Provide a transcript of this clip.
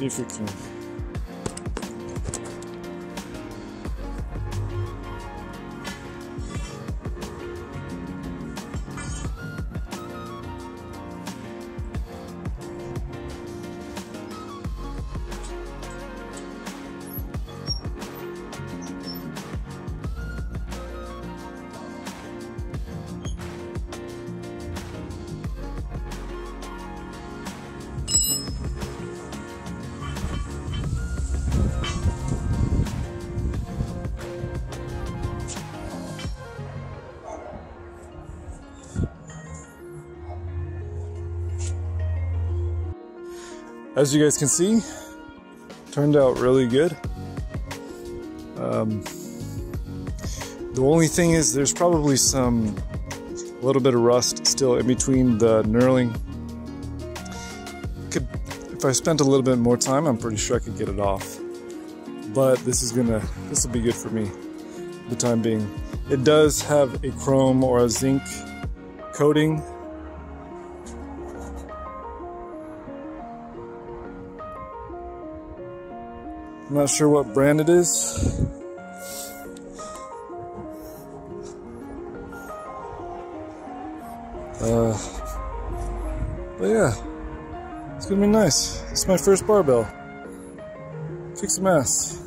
See if we can. As you guys can see, turned out really good. The only thing is there's probably a little bit of rust still in between the knurling. If I spent a little bit more time, I'm pretty sure I could get it off. But this will be good for me for the time being. It does have a chrome or a zinc coating. I'm not sure what brand it is. But yeah, it's gonna be nice. It's my first barbell. Kick some ass.